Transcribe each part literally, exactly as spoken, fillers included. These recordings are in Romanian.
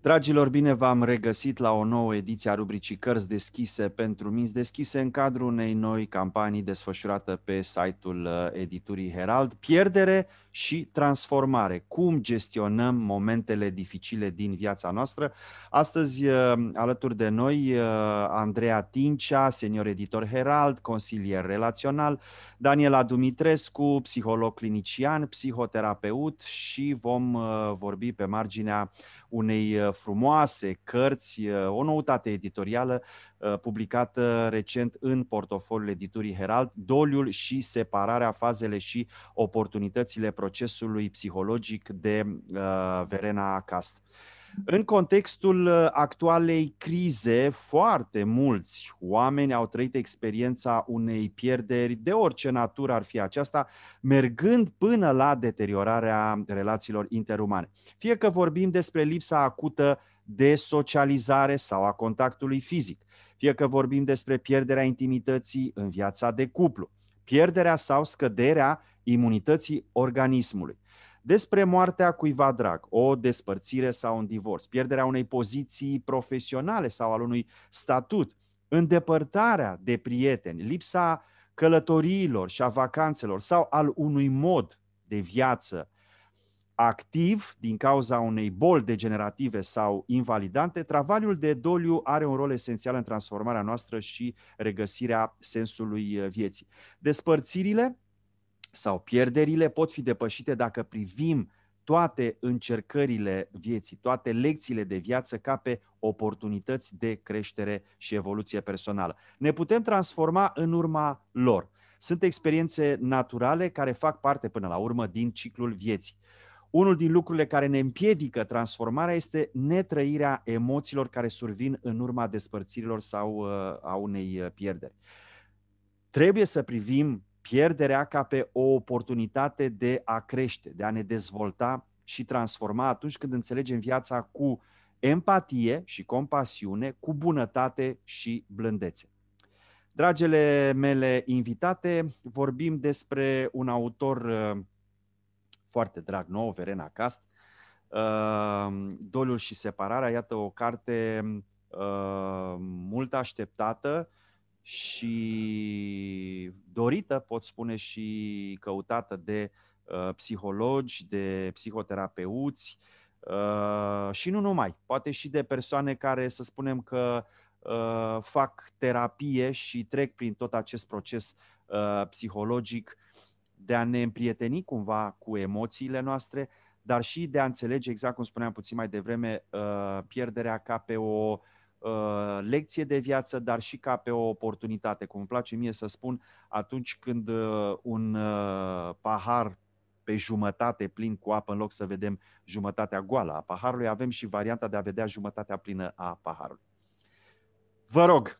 Dragilor, bine v-am regăsit la o nouă ediție a rubricii Cărți deschise pentru minți deschise în cadrul unei noi campanii desfășurată pe site-ul editurii Herald. Pierdere și transformare. Cum gestionăm momentele dificile din viața noastră? Astăzi, alături de noi, Andreea Tincea, senior editor Herald, consilier relațional, Daniela Dumitrescu, psiholog clinician, psihoterapeut și vom vorbi pe marginea unei frumoase cărți, o noutate editorială publicată recent în portofoliul editurii Herald, Doliul și separarea, fazele și oportunitățile procesului psihologic, de Verena Cast. În contextul actualei crize, foarte mulți oameni au trăit experiența unei pierderi de orice natură ar fi aceasta, mergând până la deteriorarea relațiilor interumane. Fie că vorbim despre lipsa acută de socializare sau a contactului fizic, fie că vorbim despre pierderea intimității în viața de cuplu, pierderea sau scăderea imunității organismului, despre moartea cuiva drag, o despărțire sau un divorț, pierderea unei poziții profesionale sau al unui statut, îndepărtarea de prieteni, lipsa călătoriilor și a vacanțelor sau al unui mod de viață activ din cauza unei boli degenerative sau invalidante. Travaliul de doliu are un rol esențial în transformarea noastră și regăsirea sensului vieții. Despărțirile sau pierderile pot fi depășite dacă privim toate încercările vieții, toate lecțiile de viață ca pe oportunități de creștere și evoluție personală. Ne putem transforma în urma lor. Sunt experiențe naturale care fac parte până la urmă din ciclul vieții. Unul din lucrurile care ne împiedică transformarea este netrăirea emoțiilor care survin în urma despărțirilor sau uh, a unei pierderi. Trebuie să privim pierderea ca pe o oportunitate de a crește, de a ne dezvolta și transforma atunci când înțelegem viața cu empatie și compasiune, cu bunătate și blândețe. Dragile mele invitate, vorbim despre un autor foarte drag nou, Verena Cast, Doliul și separarea. Iată o carte mult așteptată și dorită, pot spune, și căutată de uh, psihologi, de psihoterapeuți uh, și nu numai, poate și de persoane care, să spunem că uh, fac terapie și trec prin tot acest proces uh, psihologic de a ne împrieteni cumva cu emoțiile noastre, dar și de a înțelege, exact cum spuneam puțin mai devreme, uh, pierderea ca pe o lecție de viață, dar și ca pe o oportunitate. Cum îmi place mie să spun, atunci când un pahar pe jumătate plin cu apă, în loc să vedem jumătatea goală a paharului, avem și varianta de a vedea jumătatea plină a paharului. Vă rog!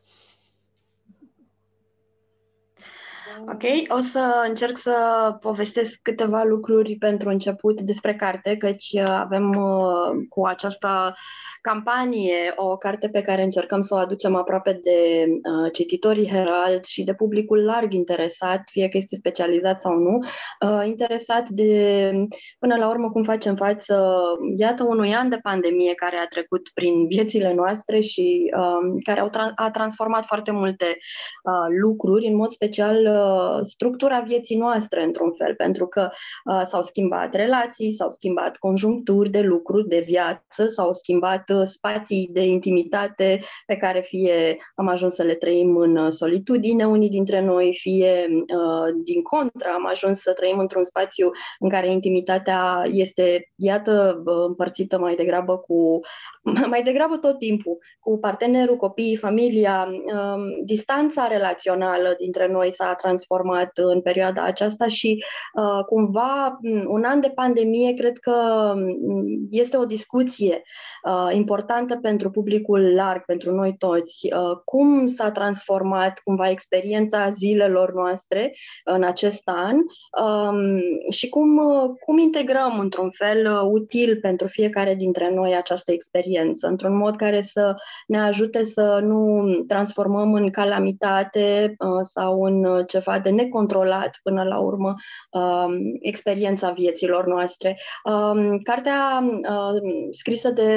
Ok, o să încerc să povestesc câteva lucruri pentru început despre carte, căci avem cu această campanie o carte pe care încercăm să o aducem aproape de uh, cititorii Herald și de publicul larg interesat, fie că este specializat sau nu, uh, interesat de, până la urmă, cum facem față, iată, unui an de pandemie care a trecut prin viețile noastre și uh, care au tra- a transformat foarte multe uh, lucruri, în mod special uh, structura vieții noastre, într-un fel, pentru că uh, s-au schimbat relații, s-au schimbat conjuncturi de lucru, de viață, s-au schimbat spații de intimitate pe care fie am ajuns să le trăim în solitudine unii dintre noi, fie din contră am ajuns să trăim într-un spațiu în care intimitatea este, iată, împărțită mai degrabă cu, mai degrabă tot timpul, cu partenerul, copiii, familia. Distanța relațională dintre noi s-a transformat în perioada aceasta și cumva un an de pandemie cred că este o discuție importantă pentru publicul larg, pentru noi toți. Cum s-a transformat cumva experiența zilelor noastre în acest an și cum, cum integrăm într-un fel util pentru fiecare dintre noi această experiență, într-un mod care să ne ajute să nu transformăm în calamitate sau în ceva de necontrolat până la urmă experiența vieților noastre. Cartea scrisă de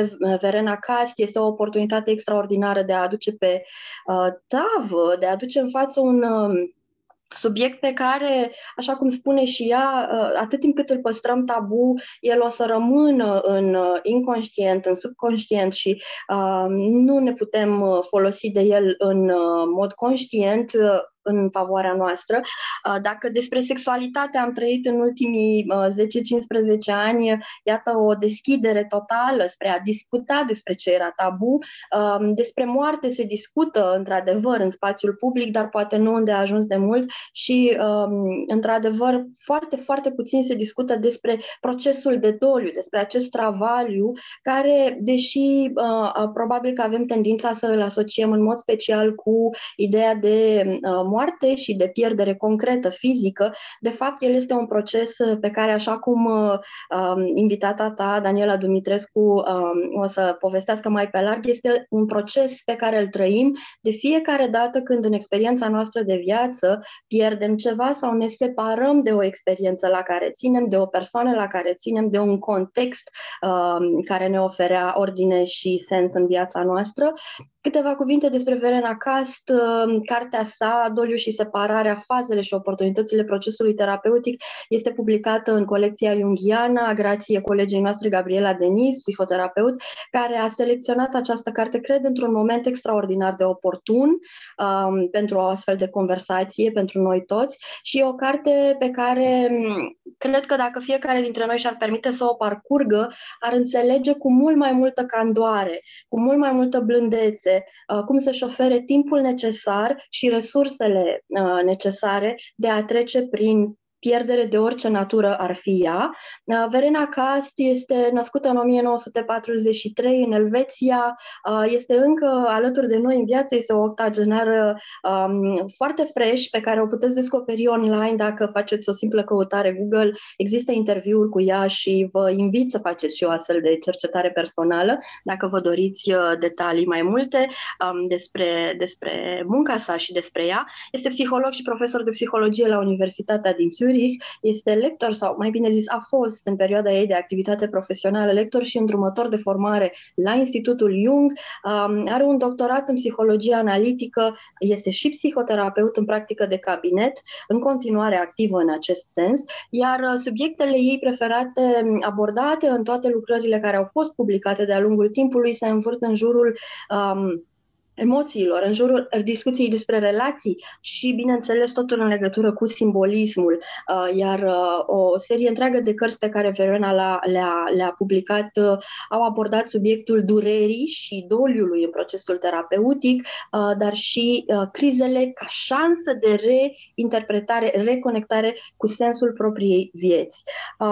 Verena Cast, este o oportunitate extraordinară de a aduce pe uh, tavă, de a aduce în față un uh, subiect pe care, așa cum spune și ea, atât timp cât îl păstrăm tabu, el o să rămână în inconștient, în subconștient și uh, nu ne putem folosi de el în uh, mod conștient în favoarea noastră. Dacă despre sexualitate am trăit în ultimii zece cincisprezece ani, iată o deschidere totală spre a discuta despre ce era tabu. Despre moarte se discută într-adevăr în spațiul public, dar poate nu unde a ajuns de mult și într-adevăr foarte, foarte puțin se discută despre procesul de doliu, despre acest travaliu care, deși probabil că avem tendința să îl asociem în mod special cu ideea de moarte și de pierdere concretă fizică, de fapt el este un proces pe care, așa cum uh, invitata ta, Daniela Dumitrescu, uh, o să povestească mai pe larg, este un proces pe care îl trăim de fiecare dată când în experiența noastră de viață pierdem ceva sau ne separăm de o experiență la care ținem, de o persoană la care ținem, de un context uh, care ne oferea ordine și sens în viața noastră. Câteva cuvinte despre Verena Cast, cartea sa, Doliu și separarea, fazele și oportunitățile procesului terapeutic, este publicată în colecția Junghiana, grație colegii noastre Gabriela Denis, psihoterapeut, care a selecționat această carte, cred, într-un moment extraordinar de oportun um, pentru o astfel de conversație, pentru noi toți, și o carte pe care cred că dacă fiecare dintre noi și-ar permite să o parcurgă, ar înțelege cu mult mai multă candoare, cu mult mai multă blândețe, cum să-și ofere timpul necesar și resursele necesare de a trece prin pierdere de orice natură ar fi ea. Verena Cast este născută în o mie nouă sute patruzeci și trei în Elveția, este încă alături de noi în viață, este o octogenară um, foarte fresh pe care o puteți descoperi online dacă faceți o simplă căutare Google. Există interviuri cu ea și vă invit să faceți și o astfel de cercetare personală dacă vă doriți detalii mai multe um, despre, despre munca sa și despre ea. Este psiholog și profesor de psihologie la Universitatea din Zurich. Este lector, sau mai bine zis a fost în perioada ei de activitate profesională lector și îndrumător de formare la Institutul Jung, um, are un doctorat în psihologie analitică, este și psihoterapeut în practică de cabinet, în continuare activă în acest sens, iar subiectele ei preferate abordate în toate lucrările care au fost publicate de-a lungul timpului se învârt în jurul um, emoțiilor, în jurul discuției despre relații și, bineînțeles, totul în legătură cu simbolismul. Iar o serie întreagă de cărți pe care Verena le-a, le-a publicat au abordat subiectul durerii și doliului în procesul terapeutic, dar și crizele ca șansă de reinterpretare, reconectare cu sensul propriei vieți.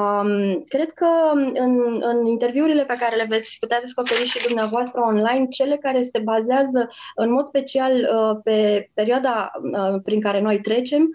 Cred că în, în interviurile pe care le veți putea descoperi și dumneavoastră online, cele care se bazează în mod special pe perioada prin care noi trecem,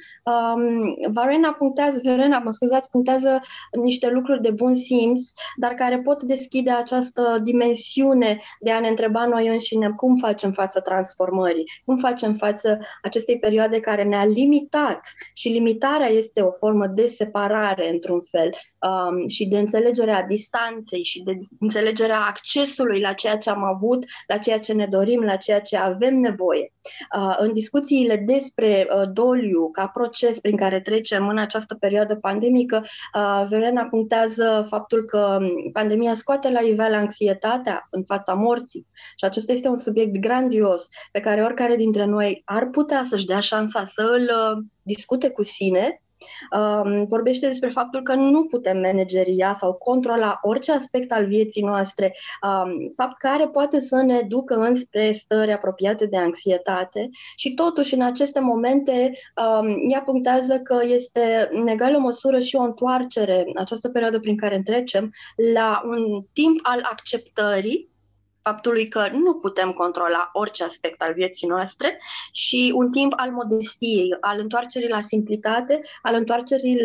Verena punctează, Verena, mă scuzați, punctează niște lucruri de bun simț, dar care pot deschide această dimensiune de a ne întreba noi înșine cum facem față transformării, cum facem față acestei perioade care ne-a limitat și limitarea este o formă de separare într-un fel și de înțelegerea distanței și de înțelegerea accesului la ceea ce am avut, la ceea ce ne dorim, la ceea ce avem nevoie. În discuțiile despre doliu ca proces prin care trecem în această perioadă pandemică, Verena punctează faptul că pandemia scoate la iveală anxietatea în fața morții și acesta este un subiect grandios pe care oricare dintre noi ar putea să-și dea șansa să îl discute cu sine. Um, vorbește despre faptul că nu putem manageria sau controla orice aspect al vieții noastre, um, fapt care poate să ne ducă înspre stări apropiate de anxietate și totuși în aceste momente um, ea punctează că este în egală măsură și o întoarcere, această perioadă prin care trecem, la un timp al acceptării faptului că nu putem controla orice aspect al vieții noastre și un timp al modestiei, al întoarcerii la simplitate, al întoarcerii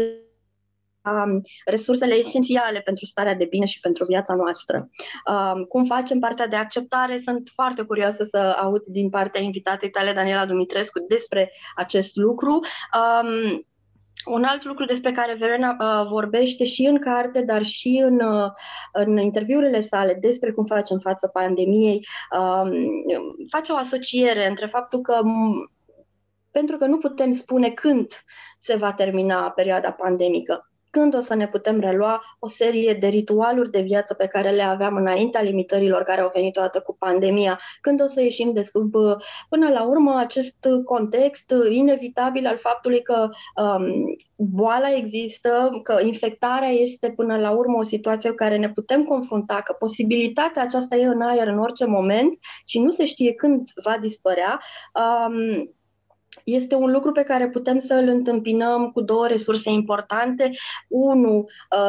la resursele esențiale pentru starea de bine și pentru viața noastră. Cum facem partea de acceptare? Sunt foarte curioasă să aud din partea invitatei tale, Daniela Dumitrescu, despre acest lucru. Un alt lucru despre care Verena uh, vorbește și în carte, dar și în, uh, în interviurile sale despre cum facem față pandemiei, uh, face o asociere între faptul că m- pentru că nu putem spune când se va termina perioada pandemică, când o să ne putem relua o serie de ritualuri de viață pe care le aveam înaintea limitărilor care au venit odată cu pandemia, când o să ieșim de sub, până la urmă, acest context inevitabil al faptului că um, boala există, că infectarea este până la urmă o situație cu care ne putem confrunta, că posibilitatea aceasta e în aer în orice moment și nu se știe când va dispărea. Um, Este un lucru pe care putem să îl întâmpinăm cu două resurse importante. Unu,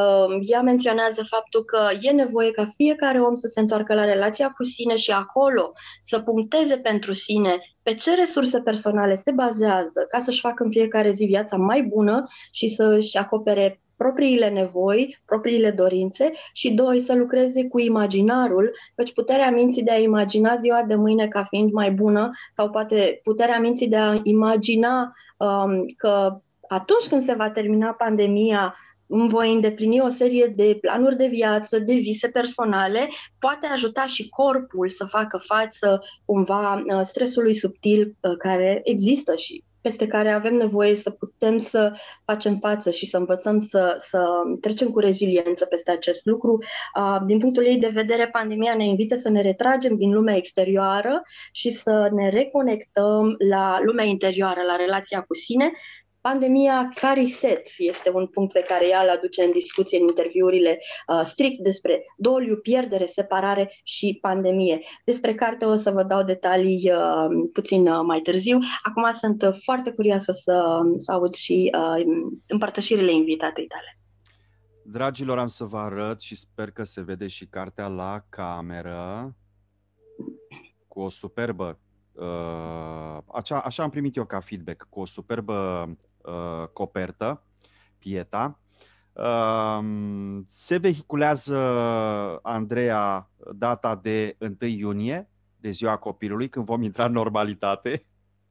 ea menționează faptul că e nevoie ca fiecare om să se întoarcă la relația cu sine și acolo să puncteze pentru sine pe ce resurse personale se bazează ca să-și facă în fiecare zi viața mai bună și să-și acopere propriile nevoi, propriile dorințe și doi, să lucreze cu imaginarul, căci puterea minții de a imagina ziua de mâine ca fiind mai bună sau poate puterea minții de a imagina um, că atunci când se va termina pandemia îmi voi îndeplini o serie de planuri de viață, de vise personale, poate ajuta și corpul să facă față cumva stresului subtil care există și peste care avem nevoie să putem să facem față și să învățăm să, să trecem cu reziliență peste acest lucru. Din punctul ei de vedere, pandemia ne invită să ne retragem din lumea exterioară și să ne reconectăm la lumea interioară, la relația cu sine. Pandemia ca reset este un punct pe care ea îl aduce în discuție în interviurile uh, strict despre doliu, pierdere, separare și pandemie. Despre carte o să vă dau detalii uh, puțin uh, mai târziu. Acum sunt uh, foarte curioasă să, să aud și uh, împărtășirile invitatei tale. Dragilor, am să vă arăt și sper că se vede și cartea la cameră cu o superbă, uh, așa, așa am primit eu ca feedback, cu o superbă uh, copertă, Pieta. Uh, se vehiculează, Andreea, data de întâi iunie, de ziua copilului, când vom intra în normalitate.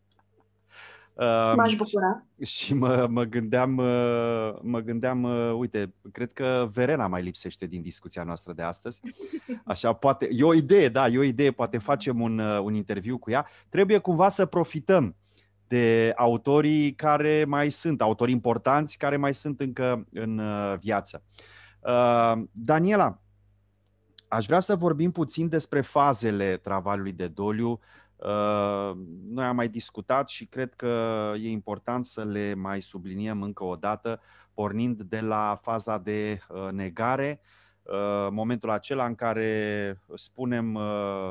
M-aș bucura. Și mă, mă gândeam, mă gândeam, uite, cred că Verena mai lipsește din discuția noastră de astăzi. Așa, poate, e o idee, da, e o idee, poate facem un, un interviu cu ea. Trebuie cumva să profităm de autorii care mai sunt, autori importanți care mai sunt încă în viață. Daniela, aș vrea să vorbim puțin despre fazele travaliului de doliu. Noi am mai discutat și cred că e important să le mai subliniem încă o dată, pornind de la faza de negare, momentul acela în care spunem,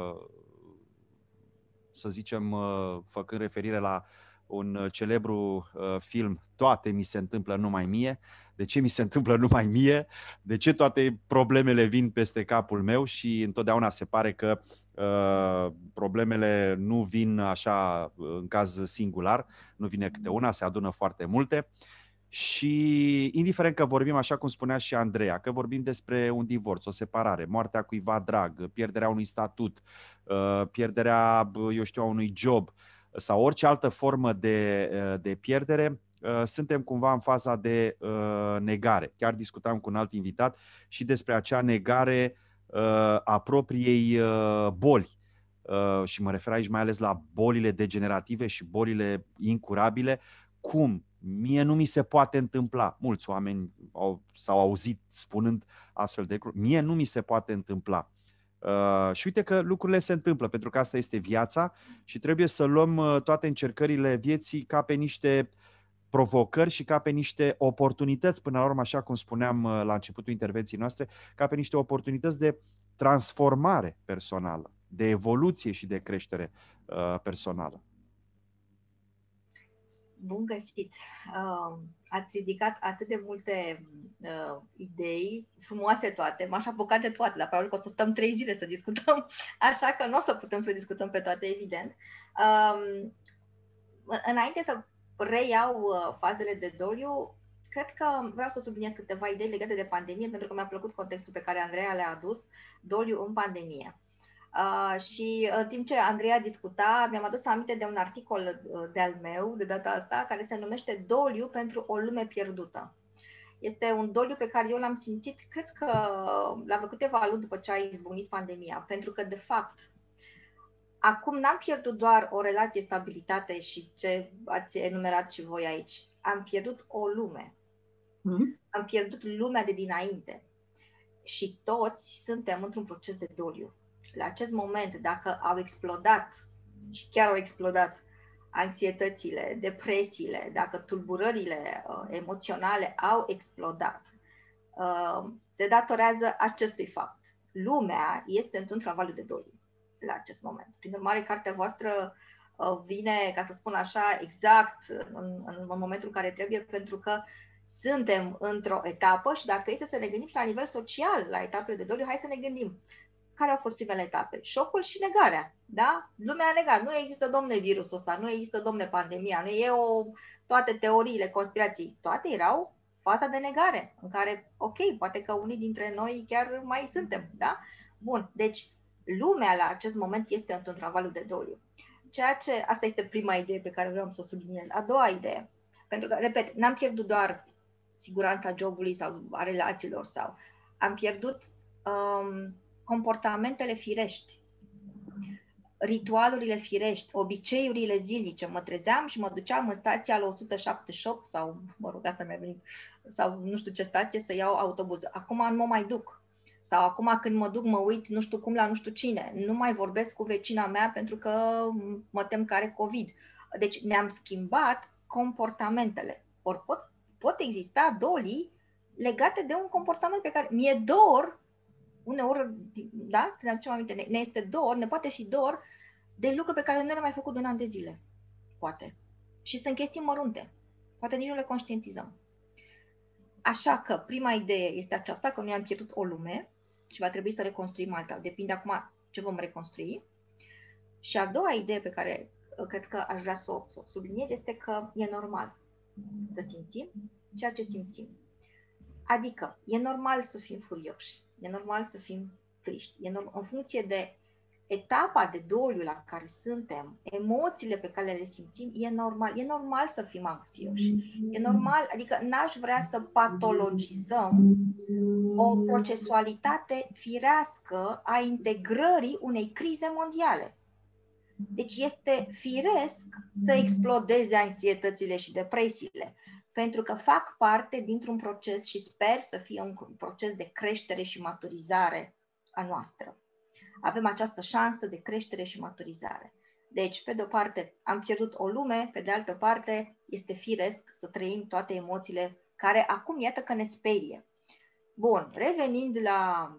să zicem, făcând referire la un celebru film, toate mi se întâmplă numai mie. De ce mi se întâmplă numai mie? De ce toate problemele vin peste capul meu? Și întotdeauna se pare că uh, problemele nu vin așa în caz singular, nu vine câte una, se adună foarte multe. Și indiferent că vorbim, așa cum spunea și Andreea, că vorbim despre un divorț, o separare, moartea cuiva drag, pierderea unui statut, uh, pierderea, eu știu, a unui job sau orice altă formă de, de pierdere, suntem cumva în faza de negare. Chiar discutam cu un alt invitat și despre acea negare a propriei boli. Și mă refer aici mai ales la bolile degenerative și bolile incurabile. Cum? Mie nu mi se poate întâmpla. Mulți oameni au, s-au auzit spunând astfel de lucruri. Mie nu mi se poate întâmpla. Uh, și uite că lucrurile se întâmplă, pentru că asta este viața și trebuie să luăm uh, toate încercările vieții ca pe niște provocări și ca pe niște oportunități, până la urmă, așa cum spuneam uh, la începutul intervenției noastre, ca pe niște oportunități de transformare personală, de evoluție și de creștere uh, personală. Bun găsit! Uh, ați ridicat atât de multe uh, idei frumoase toate. M-aș apuca de toate, dar probabil că o să stăm trei zile să discutăm, așa că nu o să putem să discutăm pe toate, evident. Uh, înainte să reiau uh, fazele de doliu, cred că vreau să subliniez câteva idei legate de pandemie, pentru că mi-a plăcut contextul pe care Andreea le-a adus, doliu în pandemie. Uh, și în timp ce Andreea discuta, mi-am adus aminte de un articol de-al meu, de data asta, care se numește Doliu pentru o lume pierdută. Este un doliu pe care eu l-am simțit, cred că la vreo câteva luni după ce a izbucnit pandemia, pentru că, de fapt, acum n-am pierdut doar o relație, stabilitate și ce ați enumerat și voi aici. Am pierdut o lume. Mm-hmm. Am pierdut lumea de dinainte. Și toți suntem într-un proces de doliu. La acest moment, dacă au explodat, și chiar au explodat, anxietățile, depresiile, dacă tulburările uh, emoționale au explodat, uh, se datorează acestui fapt. Lumea este într-un travaliu de doliu la acest moment. Prin urmare, cartea voastră uh, vine, ca să spun așa, exact în, în momentul în care trebuie, pentru că suntem într-o etapă și dacă este să ne gândim la nivel social, la etapele de doliu, hai să ne gândim. Care au fost primele etape? Șocul și negarea, da? Lumea a negat. Nu există, domne, virusul ăsta, nu există, domne, pandemia, nu e o... toate teoriile conspirației. Toate erau faza de negare, în care, ok, poate că unii dintre noi chiar mai suntem, da? Bun, deci lumea la acest moment este într-un travaliu de doliu. Ceea ce, asta este prima idee pe care vreau să o subliniez. A doua idee, pentru că, repet, n-am pierdut doar siguranța jobului sau a relațiilor sau am pierdut um, comportamentele firești, ritualurile firești, obiceiurile zilnice. Mă trezeam și mă duceam în stația la o sută șaptezeci și opt sau, mă rog, asta mi-a venit, sau nu știu ce stație, să iau autobuz. Acum nu mă mai duc. Sau acum când mă duc, mă uit nu știu cum la nu știu cine. Nu mai vorbesc cu vecina mea pentru că mă tem că are COVID. Deci ne-am schimbat comportamentele. Ori pot, pot exista dolii legate de un comportament pe care mi-e dor, uneori, da, să ne aducem aminte, ne, ne este dor, ne poate fi dor de lucruri pe care nu le-am mai făcut de un an de zile. Poate. Și sunt chestii mărunte. Poate nici nu le conștientizăm. Așa că prima idee este aceasta, că noi am pierdut o lume și va trebui să reconstruim alta. Depinde acum ce vom reconstrui. Și a doua idee pe care cred că aș vrea să o, să o subliniez este că e normal să simțim ceea ce simțim. Adică e normal să fim furioși, e normal să fim triști, e normal, în funcție de etapa de doliu la care suntem, emoțiile pe care le simțim, e normal, e normal să fim anxioși. E normal, adică n-aș vrea să patologizăm o procesualitate firească a integrării unei crize mondiale. Deci este firesc să explodeze anxietățile și depresiile, pentru că fac parte dintr-un proces și sper să fie un proces de creștere și maturizare a noastră. Avem această șansă de creștere și maturizare. Deci, pe de o parte, am pierdut o lume, pe de altă parte, este firesc să trăim toate emoțiile care acum, iată că ne sperie. Bun, revenind la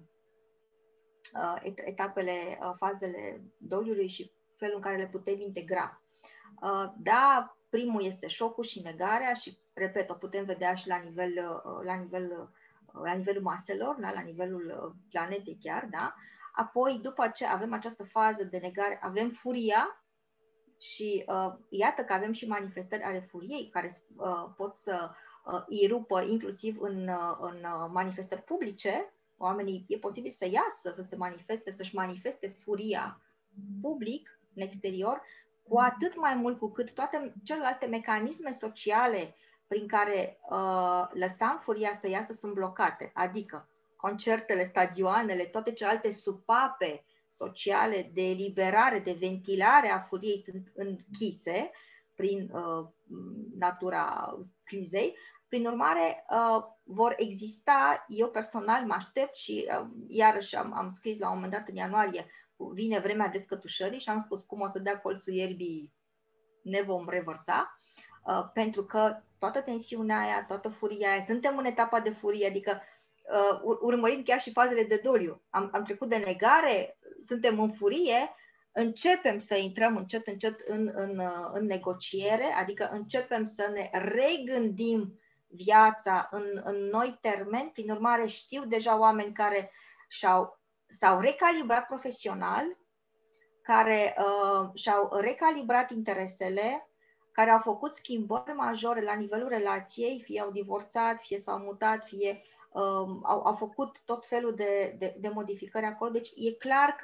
uh, etapele, uh, fazele doliului și felul în care le putem integra. Uh, da, primul este șocul și negarea și, repet, o putem vedea și la, nivel, uh, la, nivel, uh, la nivelul maselor, da? La nivelul uh, planetei chiar, da? Apoi, după ce avem această fază de negare, avem furia și uh, iată că avem și manifestări ale furiei care uh, pot să uh, irupă inclusiv în, uh, în uh, manifestări publice. Oamenii, e posibil să iasă, să se manifeste, să-și manifeste furia public, în exterior, cu atât mai mult cu cât toate celelalte mecanisme sociale prin care uh, lăsam furia să iasă sunt blocate, adică concertele, stadioanele, toate celelalte supape sociale de eliberare, de ventilare a furiei sunt închise prin uh, natura crizei. Prin urmare, uh, vor exista, eu personal mă aștept și uh, iarăși am, am scris la un moment dat în ianuarie, vine vremea descătușării și am spus cum o să dea colțul ierbii, ne vom revărsa, uh, pentru că toată tensiunea aia, toată furia aia, suntem în etapa de furie, adică uh, urmărim chiar și fazele de doliu. Am, am trecut de negare, suntem în furie, începem să intrăm încet, încet în, în, în negociere, adică începem să ne regândim viața în, în noi termeni. Prin urmare, știu deja oameni care și-au s-au recalibrat profesional, care uh, și-au recalibrat interesele, care au făcut schimbări majore la nivelul relației, fie au divorțat, fie s-au mutat, fie uh, au, au făcut tot felul de, de, de modificări acolo. Deci e clar că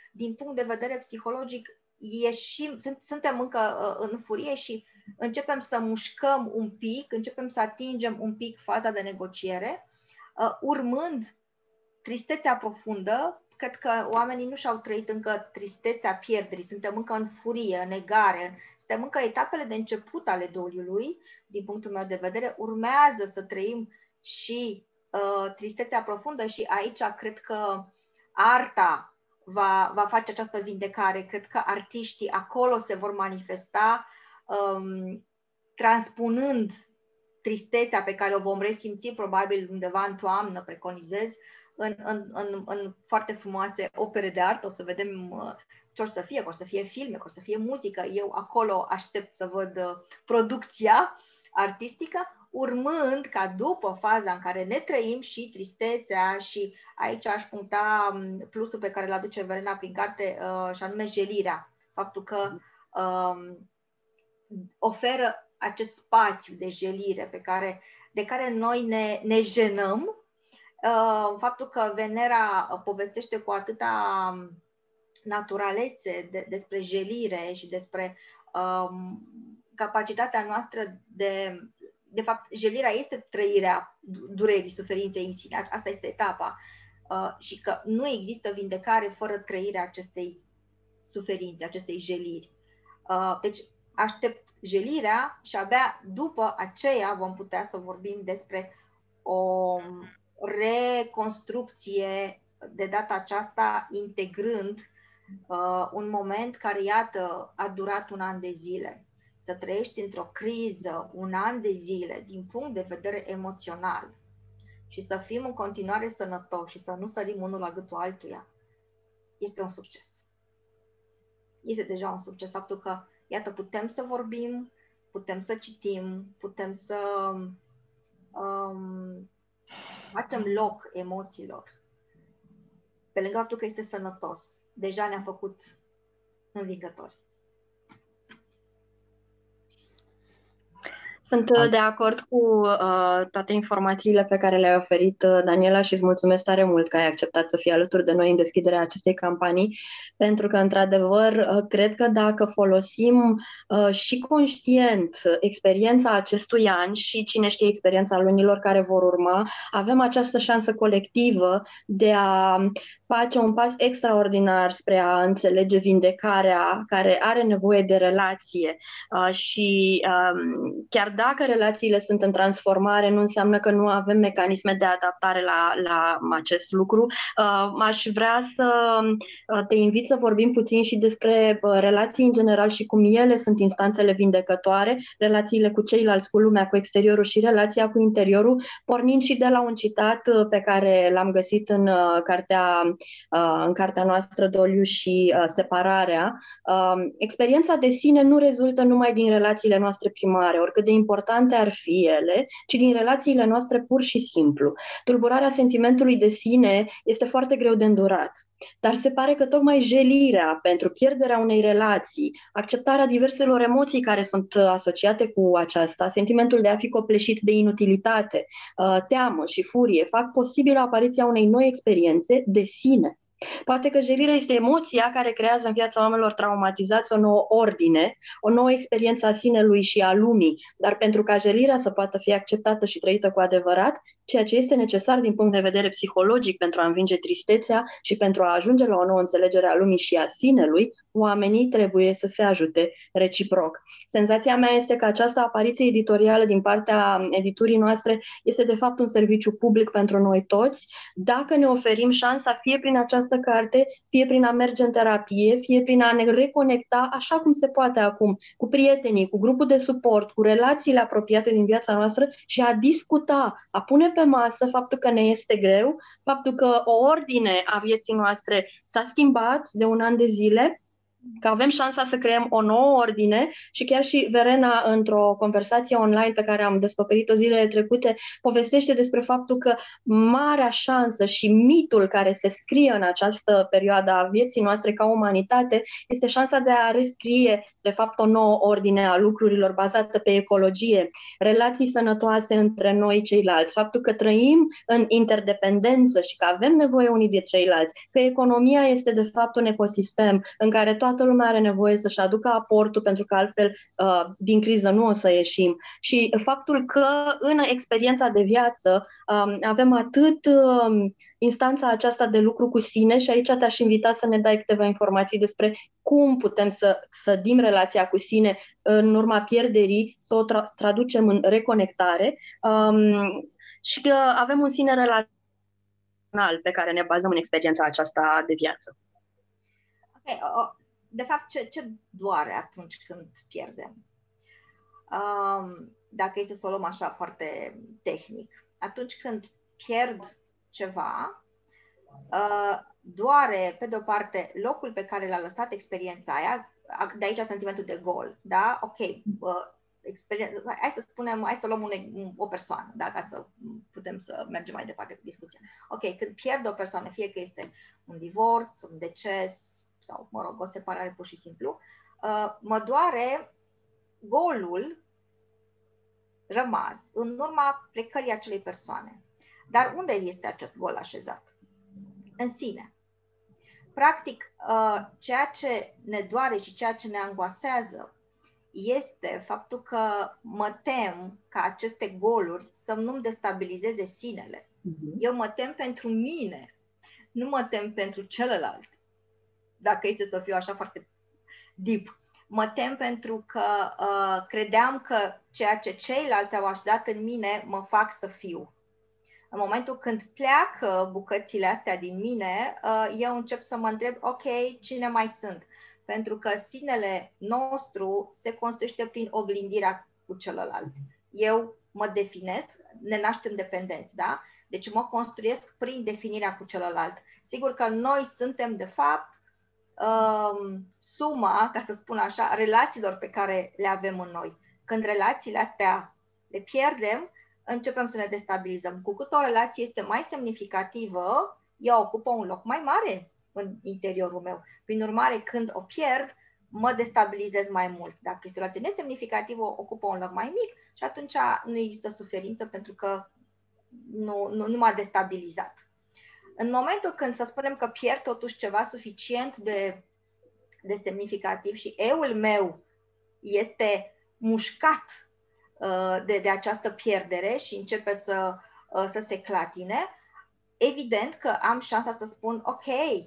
din punct de vedere psihologic, ieșim, sunt, suntem încă uh, în furie și începem să mușcăm un pic, începem să atingem un pic faza de negociere, uh, urmând tristețea profundă. Cred că oamenii nu și-au trăit încă tristețea pierderii, suntem încă în furie, în negare, suntem încă etapele de început ale doliului, din punctul meu de vedere, urmează să trăim și uh, tristețea profundă și aici cred că arta va, va face această vindecare, cred că artiștii acolo se vor manifesta, um, transpunând tristețea pe care o vom resimți probabil undeva în toamnă, preconizez, În, în, în, în foarte frumoase opere de artă. O să vedem uh, ce or să fie, că or să fie filme, că or să fie muzică. Eu acolo aștept să văd uh, producția artistică, urmând ca după faza în care ne trăim și tristețea, și aici aș puncta um, plusul pe care îl aduce Verena prin carte, uh, și anume jelirea. Faptul că um, oferă acest spațiu de jelire pe care, de care noi ne, ne jenăm. Uh, faptul că Venera povestește cu atâta naturalețe de, despre jelire și despre um, capacitatea noastră de... De fapt, jelirea este trăirea durerii, suferinței în sine. Asta este etapa. Uh, și că nu există vindecare fără trăirea acestei suferințe, acestei jeliri. Uh, deci, aștept jelirea și abia după aceea vom putea să vorbim despre o reconstrucție, de data aceasta integrând uh, un moment care, iată, a durat un an de zile. Să trăiești într-o criză un an de zile din punct de vedere emoțional și să fim în continuare sănătoși și să nu sărim unul la gâtul altuia, este un succes. Este deja un succes faptul că, iată, putem să vorbim, putem să citim, putem să um, facem loc emoțiilor. Pe lângă faptul că este sănătos, deja ne-a făcut învingători. Sunt de acord cu uh, toate informațiile pe care le-ai oferit, uh, Daniela, și îți mulțumesc tare mult că ai acceptat să fii alături de noi în deschiderea acestei campanii, pentru că, într-adevăr, uh, cred că dacă folosim uh, și conștient experiența acestui an și, cine știe, experiența lunilor care vor urma, avem această șansă colectivă de a face un pas extraordinar spre a înțelege vindecarea care are nevoie de relație uh, și um, chiar dacă relațiile sunt în transformare, nu înseamnă că nu avem mecanisme de adaptare la, la acest lucru. Uh, aș vrea să te invit să vorbim puțin și despre uh, relații în general și cum ele sunt instanțele vindecătoare, relațiile cu ceilalți, cu lumea, cu exteriorul și relația cu interiorul, pornind și de la un citat uh, pe care l-am găsit în, uh, cartea, uh, în cartea noastră Doliu și uh, Separarea. Uh, experiența de sine nu rezultă numai din relațiile noastre primare, oricât de importante ar fi ele, ci din relațiile noastre pur și simplu. Tulburarea sentimentului de sine este foarte greu de îndurat, dar se pare că tocmai jelirea pentru pierderea unei relații, acceptarea diverselor emoții care sunt asociate cu aceasta, sentimentul de a fi copleșit de inutilitate, teamă și furie, fac posibilă apariția unei noi experiențe de sine. Poate că jelirea este emoția care creează în viața oamenilor traumatizați o nouă ordine, o nouă experiență a sinelui și a lumii, dar pentru ca jelirea să poată fi acceptată și trăită cu adevărat, ceea ce este necesar din punct de vedere psihologic pentru a învinge tristețea și pentru a ajunge la o nouă înțelegere a lumii și a sinelui, oamenii trebuie să se ajute reciproc. Senzația mea este că această apariție editorială din partea editurii noastre este de fapt un serviciu public pentru noi toți, dacă ne oferim șansa fie prin această carte, fie prin a merge în terapie, fie prin a ne reconecta așa cum se poate acum, cu prietenii, cu grupul de suport, cu relațiile apropiate din viața noastră și a discuta, a pune pe masă faptul că ne este greu, faptul că o ordine a vieții noastre s-a schimbat de un an de zile că avem șansa să creăm o nouă ordine și chiar și Verena, într-o conversație online pe care am descoperit-o zilele trecute, povestește despre faptul că marea șansă și mitul care se scrie în această perioadă a vieții noastre ca umanitate este șansa de a rescrie, de fapt, o nouă ordine a lucrurilor bazată pe ecologie, relații sănătoase între noi ceilalți, faptul că trăim în interdependență și că avem nevoie unii de ceilalți, că economia este, de fapt, un ecosistem în care toată lumea are nevoie să-și aducă aportul, pentru că altfel uh, din criză nu o să ieșim. Și faptul că în experiența de viață um, avem atât um, instanța aceasta de lucru cu sine, și aici te-aș invita să ne dai câteva informații despre cum putem să sădim relația cu sine în urma pierderii, să o tra- traducem în reconectare, um, și că avem un sine relațional pe care ne bazăm în experiența aceasta de viață. Okay. De fapt, ce, ce doare atunci când pierdem? Um, dacă este să o luăm așa foarte tehnic, atunci când pierd ceva, uh, doare, pe de-o parte, locul pe care l-a lăsat experiența aia, de aici sentimentul de gol, da? Ok, uh, experiență, hai să spunem, hai să luăm un, o persoană, da? Ca să putem să mergem mai departe cu discuția. Ok, când pierd o persoană, fie că este un divorț, un deces, sau, mă rog, o separare pur și simplu, uh, mă doare golul rămas în urma plecării acelei persoane. Dar unde este acest gol așezat? În sine. Practic, uh, ceea ce ne doare și ceea ce ne angoasează este faptul că mă tem ca aceste goluri să nu-mi destabilizeze sinele. Uh-huh. Eu mă tem pentru mine, nu mă tem pentru celălalt. Dacă este să fiu așa foarte deep. Mă tem pentru că uh, credeam că ceea ce ceilalți au așezat în mine mă fac să fiu. În momentul când pleacă bucățile astea din mine, uh, eu încep să mă întreb, ok, cine mai sunt? Pentru că sinele nostru se construiește prin oglindirea cu celălalt. Eu mă definesc, ne naștem dependenți, da? Deci mă construiesc prin definirea cu celălalt. Sigur că noi suntem, de fapt, Um, suma, ca să spun așa, relațiilor pe care le avem în noi. Când relațiile astea le pierdem, începem să ne destabilizăm. Cu cât o relație este mai semnificativă, ea ocupă un loc mai mare în interiorul meu. Prin urmare, când o pierd, mă destabilizez mai mult. Dacă este o relație nesemnificativă, ocupă un loc mai mic și atunci nu există suferință pentru că nu, nu, nu m-a destabilizat. În momentul când să spunem că pierd totuși ceva suficient de, de semnificativ și eul meu este mușcat uh, de, de această pierdere și începe să, uh, să se clatine, evident că am șansa să spun, ok,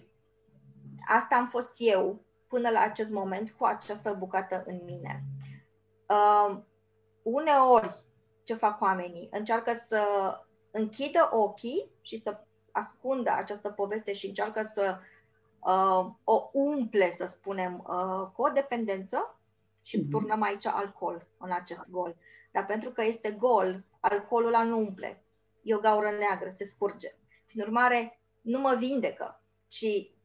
asta am fost eu până la acest moment cu această bucată în mine. Uh, uneori, ce fac oamenii? Încearcă să închidă ochii și să ascundă această poveste și încearcă să uh, o umple, să spunem, uh, cu o dependență și turnăm aici alcool în acest gol. Dar pentru că este gol, alcoolul ăla nu umple. E o gaură neagră, se scurge. Prin urmare, nu mă vindecă, ci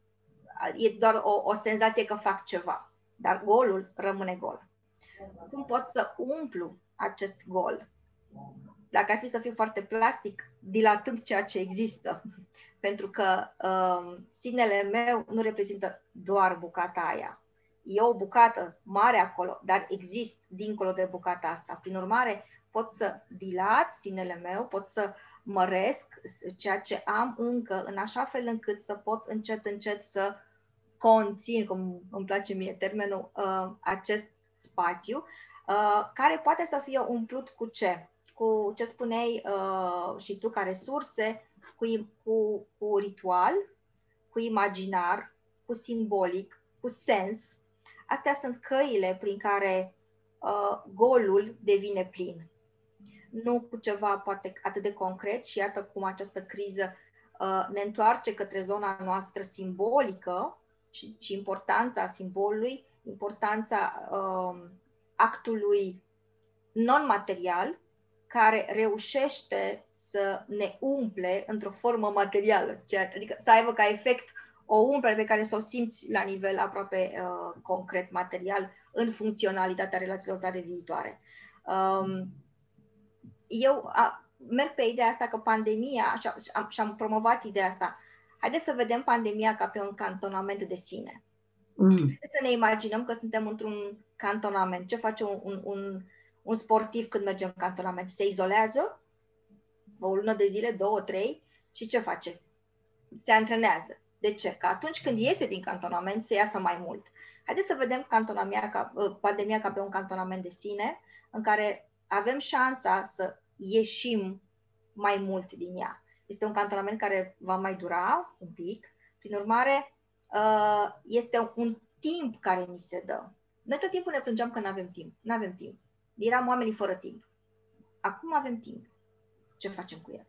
e doar o, o senzație că fac ceva. Dar golul rămâne gol. Cum pot să umplu acest gol? Dacă ar fi să fiu foarte plastic, dilatând ceea ce există. Pentru că uh, sinele meu nu reprezintă doar bucata aia. E o bucată mare acolo, dar exist dincolo de bucata asta. Prin urmare, pot să dilat sinele meu, pot să măresc ceea ce am încă, în așa fel încât să pot încet, încet să conțin, cum îmi place mie termenul, uh, acest spațiu, uh, care poate să fie umplut cu ce? Cu ce spuneai uh, și tu ca resurse, cu, cu, cu ritual, cu imaginar, cu simbolic, cu sens. Astea sunt căile prin care uh, golul devine plin. Nu cu ceva poate atât de concret și iată cum această criză uh, ne întoarce către zona noastră simbolică și, și importanța simbolului, importanța uh, actului non-material, care reușește să ne umple într-o formă materială, adică să aibă ca efect o umbră pe care să o simți la nivel aproape uh, concret, material, în funcționalitatea relațiilor tale viitoare. Um, eu a, merg pe ideea asta că pandemia, și am, și am promovat ideea asta, haideți să vedem pandemia ca pe un cantonament de sine. Mm. Haideți să ne imaginăm că suntem într-un cantonament. Ce face un, un, un, un sportiv când merge în cantonament? Se izolează o lună de zile, două, trei, și ce face? Se antrenează. De ce? Că atunci când iese din cantonament, se iasă mai mult. Haideți să vedem cantonamia ca, pandemia ca pe un cantonament de sine, în care avem șansa să ieșim mai mult din ea. Este un cantonament care va mai dura un pic. Prin urmare, este un timp care ni se dă. Noi tot timpul ne plângeam că nu avem timp. Nu avem timp. Eram oamenii fără timp. Acum avem timp. Ce facem cu el?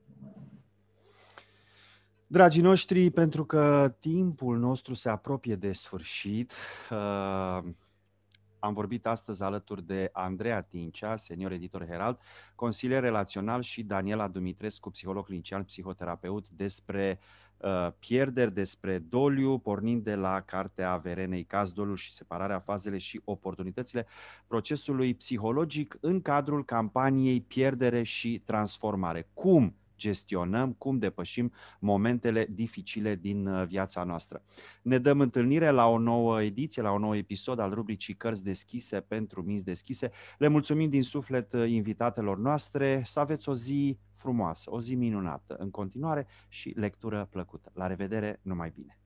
Dragii noștri, pentru că timpul nostru se apropie de sfârșit, uh, am vorbit astăzi alături de Andreea Tincea, senior editor Herald, consilier relațional, și Daniela Dumitrescu, psiholog clinician, psihoterapeut, despre uh, pierderi, despre doliu, pornind de la cartea Verenei Caz, Doliul și separarea, fazele și oportunitățile procesului psihologic în cadrul campaniei Pierdere și Transformare. Cum gestionăm, cum depășim momentele dificile din viața noastră. Ne dăm întâlnire la o nouă ediție, la un nou episod al rubricii Cărți deschise pentru minți deschise. Le mulțumim din suflet invitatelor noastre. Să aveți o zi frumoasă, o zi minunată în continuare și lectură plăcută. La revedere, numai bine!